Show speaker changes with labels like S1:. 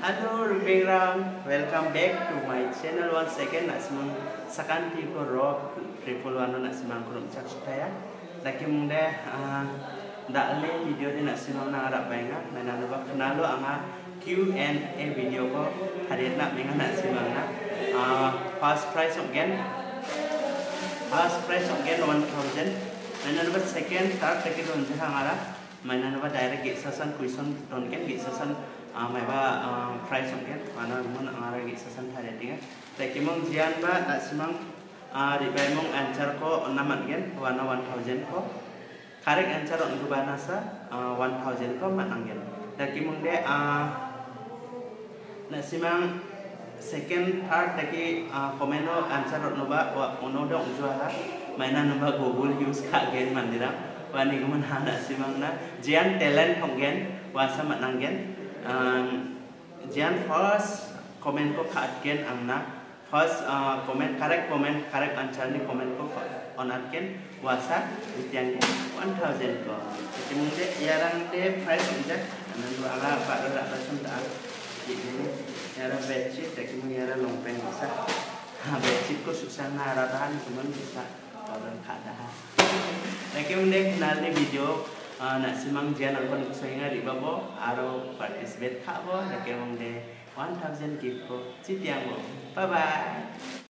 S1: Hello, Rupiram. Welcome back to my channel once again. Nasimang sakanti ko rock triple one nasimang ko rumcak saya. Lagi mungde dale video di nasimang na arab bainga. Mana lupa kenalo anga Q&A video ko hari nak menga nasimang na. First prize again 1000. Mana lupa second third second don jahangara. Mana lupa direct gesasan question don ken gesasan mai ba price mungkin mana mun angara gi sasan thare tinga taki mong jian ba nasimang ribai mong answer ko naman gen wana 1000 ko correct answer on gubana sa 1000 ko manang gen taki mong de nasimang second third taki komeno answer no ba ono do juara maina no ba google use ka gen mandira wani guman hana simang na jian talent hong gen wasa manang gen Jian first comment ko kaatken angna first correct answer ni comment ko onatken wasa itiang 1000 ko jadi mungkin yarang de price injak anan dua ala pak rak rasum ta ini yara bedsheet tak mung yara longpen bisa bedsheet ko susah naratahan cuman bisa orang kada lagi mungkin kenal ni video nak simang jian angkon kusainga di babo aro participate kabo lagi mong de 1000 gift ko sitiang mo bye bye.